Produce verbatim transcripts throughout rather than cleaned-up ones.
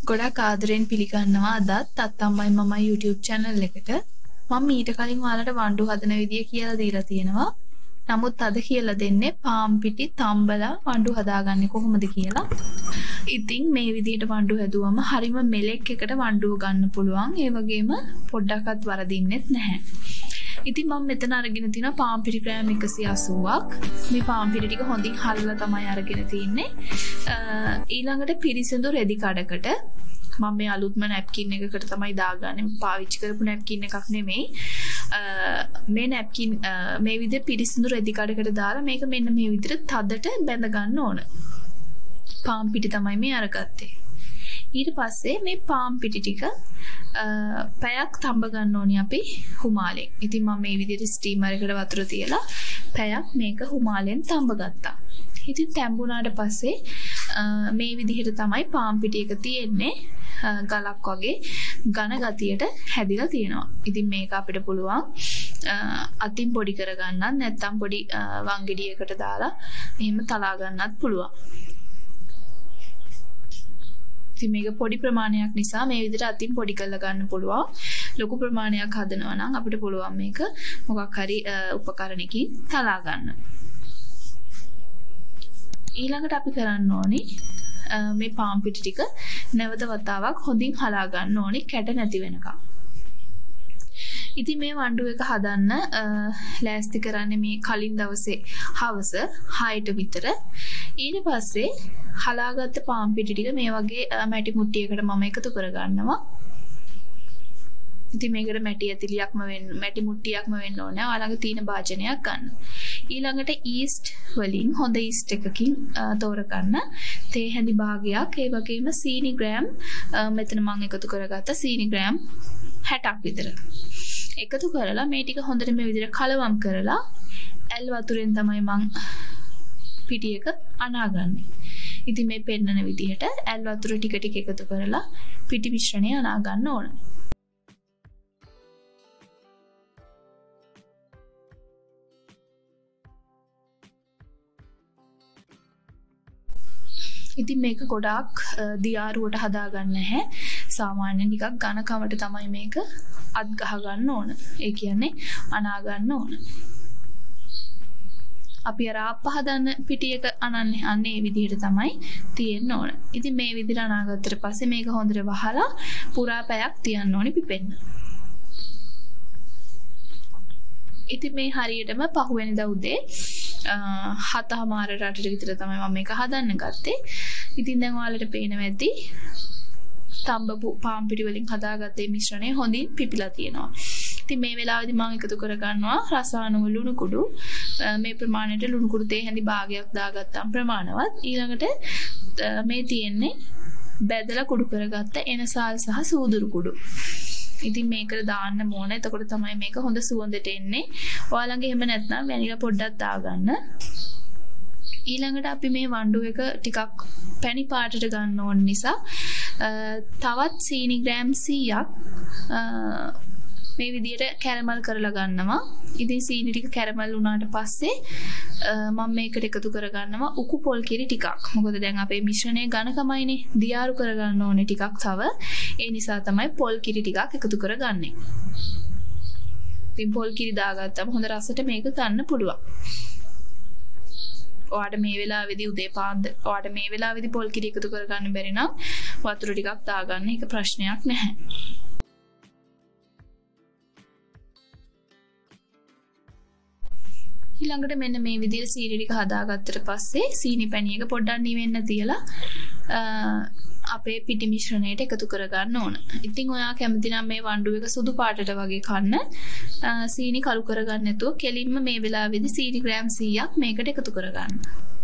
ගොඩක් ආදරෙන් පිළිගන්නවා අදත් aththammai mamai YouTube channel එකට. මම ඊට කලින් ඔයාලට වණ්ඩු හදන විදිය කියලා දීලා තියෙනවා. නමුත් අද කියලා දෙන්නේ පාම් පිටි තම්බලා වණ්ඩු හදාගන්නේ කොහොමද කියලා. ඉතින් මේ විදිහට වණ්ඩු හැදුවම හරිම මෙලෙක් එකට වණ්ඩුව ගන්න පුළුවන්. ඒ වගේම පොඩ්ඩක්වත් වරදින්නෙත් නැහැ. ඉතින් මම මෙතන අරගෙන තිනවා පාම් පිටි ග්‍රෑම් එකසිය අසූවක්. මේ පාම් පිටි ටික හොඳින් හල්ලා තමයි අරගෙන තින්නේ. ඊළඟට පිරිසිදු රෙදි කඩකට මම මේ අලුත්ම නැප්කින් එකකට තමයි දාගන්නේ. පාවිච්චි කරපු නැප්කින් එකක් නෙමෙයි. මේ නැප්කින් මේ විදිහට පිරිසිදු රෙදි කඩකට දාලා මේක මෙන්න මේ විදිහට තදට බැඳ ගන්න ඕන. පාම් පිටි තමයි මේ අරගත්තේ. ඊට පස්සේ මේ පාම් පිටි ටික පැයක් තඹ ගන්න ඕනි අපි හුමාලෙන්. ඉතින් මම මේ විදිහට ස්ටීමර් එකට වතුර තියලා පැයක් මේක හුමාලෙන් තඹ ගත්තා. ඉතින් තැඹුණාට පස්සේ මේ විදිහට තමයි පාම් පිටි එක තියෙන්නේ. ගලක් වගේ ඝන ගතියට හැදිලා තියෙනවා. ඉතින් මේක අපිට පුළුවන් අතින් පොඩි කරගන්නත් නැත්නම් පොඩි වංගෙඩියකට දාලා එහෙම තලා ගන්නත් පුළුවන්. ඉතින් මේක පොඩි ප්‍රමාණයක් නිසා මේ විදිහට අතින් පොඩි කරලා ගන්න පුළුවන්. ලොකු ප්‍රමාණයක් හදනවා නම් අපිට පුළුවන් මේක මොකක් හරි උපකරණයකින් තලා ගන්න. ඊළඟට අපි කරන්න ඕනි මේ පාම් පිටි ටික නැවත වතාවක් හොඳින් හලා ගන්න ඕනි කැට නැති වෙනකම්. ඉතින් මේ වණ්ඩු එක හදන්න ලෑස්ති කරන්නේ මේ කලින් දවසේ හවස හයට විතර. ඊට පස්සේ හලාගත්ත පාම් පිටි ටික මේ වගේ මැටි මුට්ටියකට මම එකතු කරගන්නවා. ඉතින් මේකට මැටි ඇතිලියක්ම වෙන්න මැටි මුට්ටියක්ම වෙන්න ඕනේ. ඔයාලගේ තියෙන භාජනයක් ගන්න. ඊළඟට ඊස්ට් වලින් හොඳ ඊස්ට් එකකින් තෝරගන්න තේ හැඳි භාගයක්. ඒ වගේම සීනි ග්‍රෑම් මෙතන මම එකතු කරගත්ත සීනි ග්‍රෑම් හැටක් විතර එකතු කරලා මේ ටික හොඳට මේ විදිහට කලවම් කරලා ඇල් වතුරෙන් තමයි මම පිටි එක අනාගන්නේ. ඉතින් මේ පෙන්නන විදිහට ඇල් වතුර ටික ටික එකතු කරලා පිටි මිශ්‍රණය අනා ගන්න ඕන. ඉතින් මේක ගොඩාක් දියාරුවට හදාගන්න නැහැ. සාමාන්‍යයෙන් ටිකක් ඝන කමට තමයි මේක අත් ගහ ගන්න ඕන. ඒ කියන්නේ අනා ගන්න ඕන. අපි අර ආප්ප හදන්න පිටියක අනන්නේ අන්න ඒ විදිහට තමයි තියෙන්න ඕන. ඉතින් මේ විදිහට අනාගත්තට පස්සේ මේක හොඳට වහලා පුරා පැයක් තියන්න ඕනි පිපෙන්න. ඉතින් මේ හරියටම පහුවෙනිදා උදේ හතමාර රටට විතර තමයි මම මේක හදන්න ගත්තේ. ඉතින් දැන් ඔයාලට පේනවා ඇති තඹපු පාම් පිටි වලින් හදාගත්තේ මිශ්‍රණය හොඳින් පිපිලා තියෙනවා. ඉතින් මේ වෙලාවේදී මම එකතු කර ගන්නවා රසායනික ලුණු කුඩු. මේ ප්‍රමාණයට ලුණු කුඩු තේ හැඳි භාගයක් දාගත්තාම ප්‍රමාණවත්. ඊළඟට මේ තියෙන්නේ බැදලා කුඩු කරගත්ත එනසාල් සහ සූදුරු කුඩු. ඉතින් මේකට දාන්න ඕන. එතකොට තමයි මේක හොඳ සුවඳට එන්නේ. ඔයාලගේ එහෙම නැත්නම් වැනිලා පොඩ්ඩක් දාගන්න. ඊළඟට අපි මේ වණ්ඩු එක ටිකක් පැණි පාටට ගන්න ඕන නිසා තවත් සීනි ග්‍රෑම් සීයක් මේ විදිහට කැරමල් කරලා ගන්නවා. ඉතින් සීනි ටික කැරමල් වුණාට පස්සේ මම මේකට එකතු කරගන්නවා උකු පොල් කිරි ටිකක්. මොකද දැන් අපේ මිශ්‍රණය ඝනකමයිනේ. දියාරු කරගන්න ඕනේ ටිකක් තව. ඒ නිසා තමයි පොල් කිරි ටිකක් එකතු කරගන්නේ. ඉතින් පොල් කිරි දාගත්තම හොඳ රසට මේක ගන්න පුළුවන්. ඔයාට මේ වෙලාවේදී උදේ පාන්දර ඔයාට මේ වෙලාවේදී පොල් කිරි එකතු කරගන්න බැරි නම් වතුර ටිකක් දාගන්න. ඒක ප්‍රශ්නයක් නැහැ. ඊළඟට මෙන්න මේ විදිහට සීනි ටික හදාගත්තට පස්සේ සීනි පැණි එක පොඩ්ඩක් නිවෙන්න තියලා අපේ පිටි මිශ්‍රණයට එකතු කරගන්න ඕන. ඉතින් ඔයා කැමති නම් මේ වණ්ඩු එක සුදු පාටට වගේ කන්න සීනි කළු කරගන්න නැතුව කෙලින්ම මේ වෙලාවේදී සීනි ග්‍රෑම් සීයක් මේකට එකතු කරගන්න.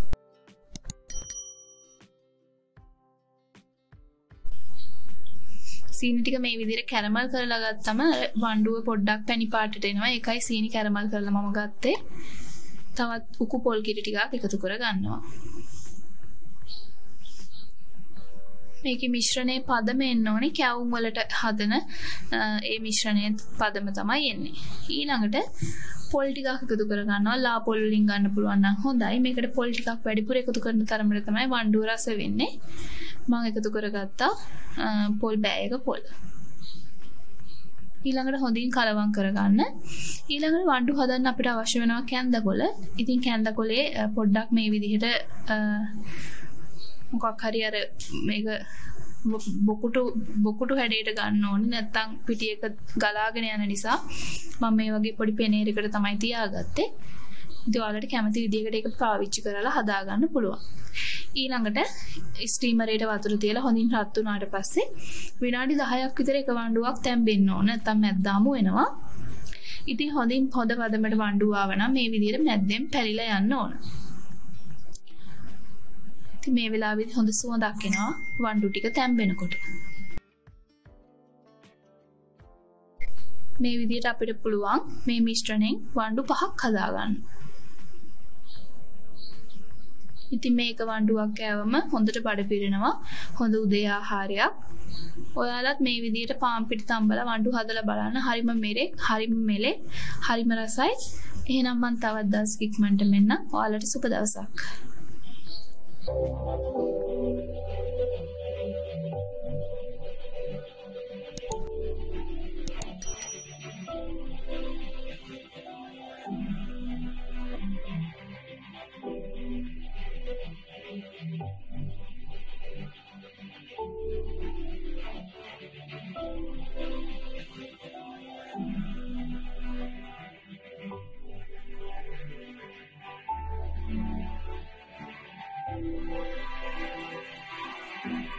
සීනි ටික මේ විදිහට කැරමල් කරලා ගත්තම වණ්ඩුව පොඩ්ඩක් පැණි පාටට එනවා. ඒකයි සීනි කැරමල් කරලා මම ගත්තේ. තවත් උකු පොල් කිරි ටිකක් එකතු කරගන්නවා. මේකේ මිශ්‍රණයේ පදම එන්න ඕනේ. කැවුම් වලට හදන ඒ මිශ්‍රණයේ පදම තමයි එන්නේ. ඊළඟට පොල් ටිකක් එකතු කරගන්නවා. ලා පොල් වලින් ගන්න පුළුවන් නම් හොඳයි. මේකට පොල් ටිකක් වැඩිපුර එකතු කරන තරමට තමයි වණ්ඩුව රස වෙන්නේ. මම එකතු කරගත්තා පොල් බෑයක පොල්. ඊළඟට හොඳින් කලවම් කරගන්න. ඊළඟට වණ්ඩු හදන්න අපිට අවශ්‍ය වෙනවා කැන්දකොළ. ඉතින් කැන්දකොළේ පොඩ්ඩක් මේ විදිහට මොකක් හරි අර මේක බොකුටු බොකුටු හැඩයට ගන්න ඕනේ. නැත්තම් පිටියක ගලාගෙන යන නිසා මම මේ වගේ පොඩි පෙනේරයකට තමයි තියාගත්තේ. ඉතින් ඔයාලට කැමති විදිහකට ඒක පාවිච්චි කරලා හදා ගන්න පුළුවන්. ඊළඟට ස්ටීමරේට වතුර තියලා හොඳින් රත් වුණාට පස්සේ විනාඩි දහයක් විතර එක වණ්ඩුවක් තැම්බෙන්න ඕන. නැත්තම් මැද්දාමු වෙනවා. ඉතින් හොඳින් හොද වදමට වණ්ඩුව ආව නම් මේ විදිහට මැද්දෙන් පැලිලා යන්න ඕන. ඉතින් මේ වෙලාවෙදි හොඳ සුවඳක් එනවා වණ්ඩු ටික තැම්බෙනකොට. මේ විදිහට අපිට පුළුවන් මේ මිශ්‍රණයෙන් වණ්ඩු පහක් හදා ගන්න. ඉතින් මේක වණ්ඩුවක් කෑවම හොඳට බඩ පිරෙනවා. හොඳ උදේ ආහාරයක්. ඔයාලත් මේ විදිහට පාන් පිටි තම්බලා වණ්ඩු හදලා බලන්න. හරිම මෙරේ, හරිම මෙලේ, හරිම රසයි. එහෙනම් මම තවත් දවසක ඉක්මනට මෙන්න. ඔයාලට සුබ දවසක්. Thank you.